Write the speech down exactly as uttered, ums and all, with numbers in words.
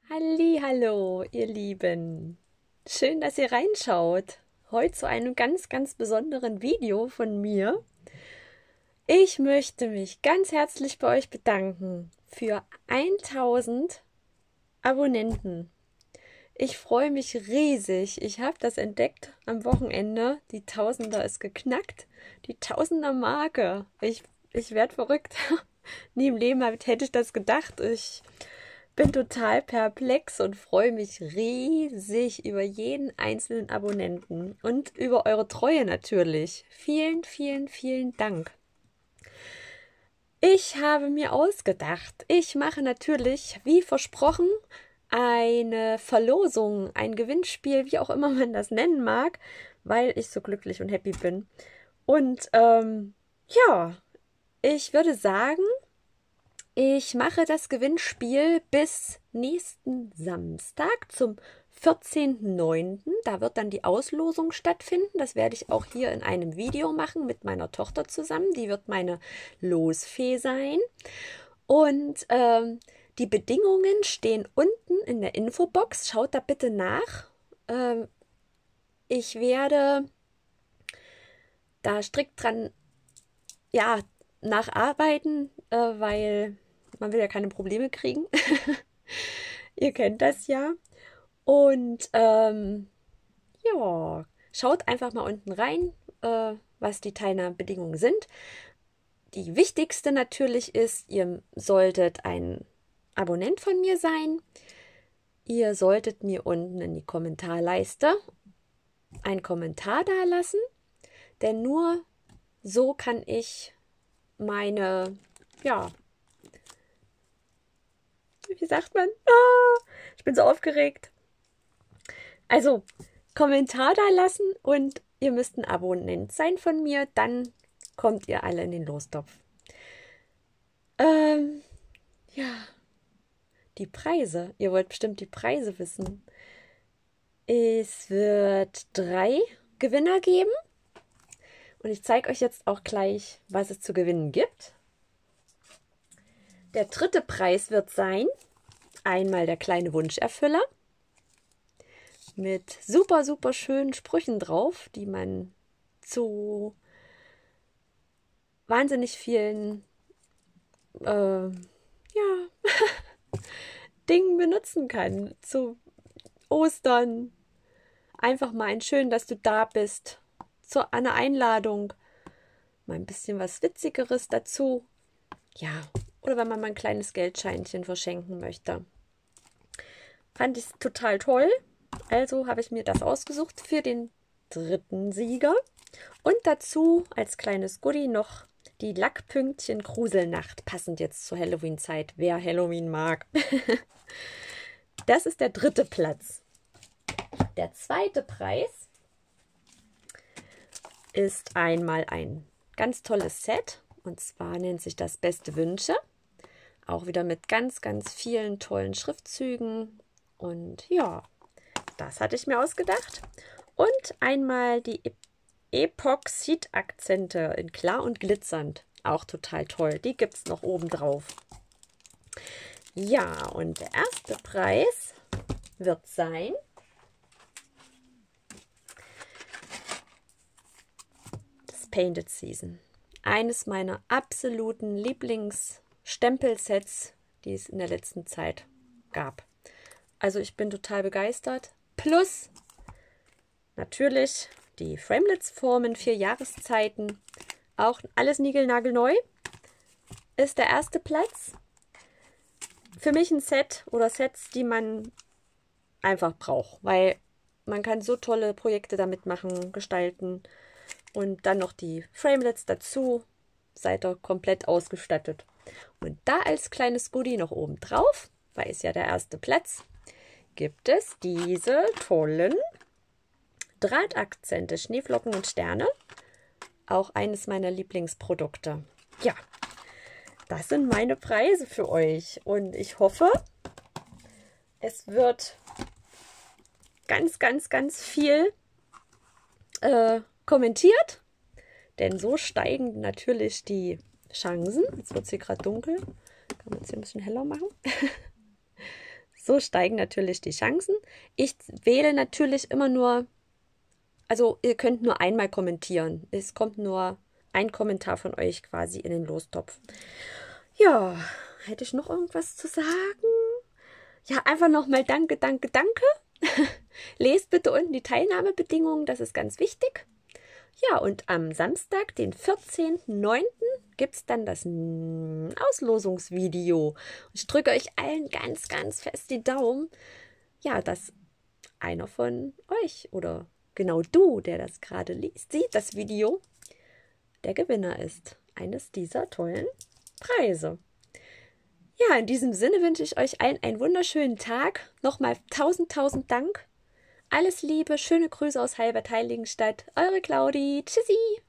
Hallihallo, ihr Lieben. Schön, dass ihr reinschaut. Heute zu einem ganz, ganz besonderen Video von mir. Ich möchte mich ganz herzlich bei euch bedanken für tausend Abonnenten. Ich freue mich riesig. Ich habe das entdeckt am Wochenende. Die Tausender ist geknackt. Die Tausender-Marke. Ich, ich werde verrückt. Nie im Leben hätte ich das gedacht. Ich bin total perplex und freue mich riesig über jeden einzelnen Abonnenten und über eure Treue natürlich. Vielen, vielen, vielen Dank. Ich habe mir ausgedacht, ich mache natürlich, wie versprochen, eine Verlosung, ein Gewinnspiel, wie auch immer man das nennen mag, weil ich so glücklich und happy bin. Und ähm, ja, ich würde sagen, ich mache das Gewinnspiel bis nächsten Samstag zum vierzehnten neunten Da wird dann die Auslosung stattfinden. Das werde ich auch hier in einem Video machen mit meiner Tochter zusammen. Die wird meine Losfee sein. Und ähm, die Bedingungen stehen unten in der Infobox. Schaut da bitte nach. Ähm, ich werde da strikt dran, ja, nacharbeiten, äh, weil man will ja keine Probleme kriegen. Ihr kennt das ja. Und ähm, ja, schaut einfach mal unten rein, äh, was die Teilnahmebedingungen sind. Die wichtigste natürlich ist, ihr solltet ein Abonnent von mir sein. Ihr solltet mir unten in die Kommentarleiste einen Kommentar dalassen, denn nur so kann ich meine, ja, wie sagt man? Ah, ich bin so aufgeregt. Also, Kommentar da lassen und ihr müsst ein Abonnent sein von mir, dann kommt ihr alle in den Lostopf. Ähm, ja, die Preise. Ihr wollt bestimmt die Preise wissen. Es wird drei Gewinner geben. Und ich zeige euch jetzt auch gleich, was es zu gewinnen gibt. Der dritte Preis wird sein, einmal der kleine Wunscherfüller mit super, super schönen Sprüchen drauf, die man zu wahnsinnig vielen äh, ja, Dingen benutzen kann. Zu Ostern, einfach mal ein schön, dass du da bist, zu einer Einladung, mal ein bisschen was Witzigeres dazu. Ja, oder wenn man mal ein kleines Geldscheinchen verschenken möchte. Fand ich total toll. Also habe ich mir das ausgesucht für den dritten Sieger. Und dazu als kleines Goodie noch die Lackpünktchen Gruselnacht, passend jetzt zur Halloween-Zeit, wer Halloween mag. Das ist der dritte Platz. Der zweite Preis ist einmal ein ganz tolles Set. Und zwar nennt sich das Beste Wünsche. Auch wieder mit ganz, ganz vielen tollen Schriftzügen. Und ja, das hatte ich mir ausgedacht. Und einmal die Epoxid-Akzente in klar und glitzernd. Auch total toll. Die gibt es noch oben drauf. Ja, und der erste Preis wird sein das Painted Season. Eines meiner absoluten Lieblingsstempelsets, die es in der letzten Zeit gab. Also ich bin total begeistert. Plus natürlich die Framelits-Formen, vier Jahreszeiten. Auch alles niegelnagelneu. Ist der erste Platz. Für mich ein Set oder Sets, die man einfach braucht. Weil man kann so tolle Projekte damit machen, gestalten. Und dann noch die Framelits dazu. Seid ihr komplett ausgestattet. Und da als kleines Goodie noch oben drauf, weil es ja der erste Platz, gibt es diese tollen Drahtakzente, Schneeflocken und Sterne. Auch eines meiner Lieblingsprodukte. Ja, das sind meine Preise für euch. Und ich hoffe, es wird ganz, ganz, ganz viel äh, kommentiert. Denn so steigen natürlich die Chancen. Jetzt wird es hier gerade dunkel. Kann man es hier ein bisschen heller machen. So steigen natürlich die Chancen. Ich wähle natürlich immer nur, also ihr könnt nur einmal kommentieren. Es kommt nur ein Kommentar von euch quasi in den Lostopf. Ja, hätte ich noch irgendwas zu sagen? Ja, einfach nochmal danke, danke, danke. Lest bitte unten die Teilnahmebedingungen, das ist ganz wichtig. Ja, und am Samstag, den vierzehnten neunten gibt es dann das Auslosungsvideo. Ich drücke euch allen ganz, ganz fest die Daumen, ja, dass einer von euch oder genau du, der das gerade liest, sieht, das Video, der Gewinner ist eines dieser tollen Preise. Ja, in diesem Sinne wünsche ich euch allen einen wunderschönen Tag. Nochmal tausend, tausend Dank. Alles Liebe, schöne Grüße aus Halbert Heiligenstadt. Eure Claudi. Tschüssi.